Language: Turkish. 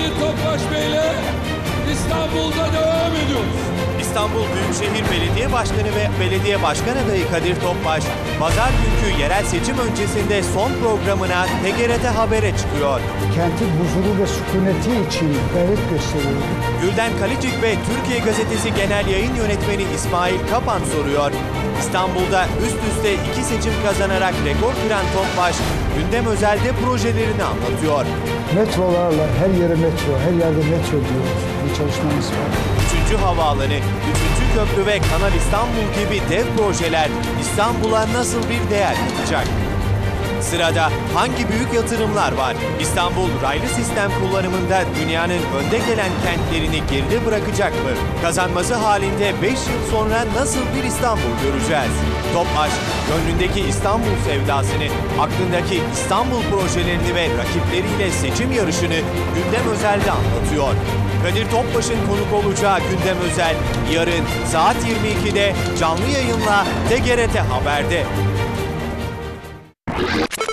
Kadir Topbaş Bey'le İstanbul'da devam ediyoruz. İstanbul Büyükşehir Belediye Başkanı ve Belediye Başkan adayı Kadir Topbaş, pazar günkü yerel seçim öncesinde son programına TGRT Haber'e çıkıyor. Kentin huzuru ve sükuneti için gayret gösteriyor. Gülden Kalicik ve Türkiye Gazetesi Genel Yayın Yönetmeni İsmail Kapan soruyor. İstanbul'da üst üste 2 seçim kazanarak rekor kıran Topbaş, gündem özelde projelerini anlatıyor. Metrolarla her yere metro, her yerde metro diyoruz. Bir çalışmamız var. 3. havaalanı, 3. köprü ve Kanal İstanbul gibi dev projeler İstanbul'a nasıl bir değer katacak? Sırada hangi büyük yatırımlar var? İstanbul raylı sistem kullanımında dünyanın önde gelen kentlerini geride bırakacak mı? Kazanması halinde 5 yıl sonra nasıl bir İstanbul göreceğiz? Topbaş, gönlündeki İstanbul sevdasını, aklındaki İstanbul projelerini ve rakipleriyle seçim yarışını gündem özelde anlatıyor. Kadir Topbaş'ın konuk olacağı gündem özel yarın saat 22'de canlı yayınla TGRT Haber'de.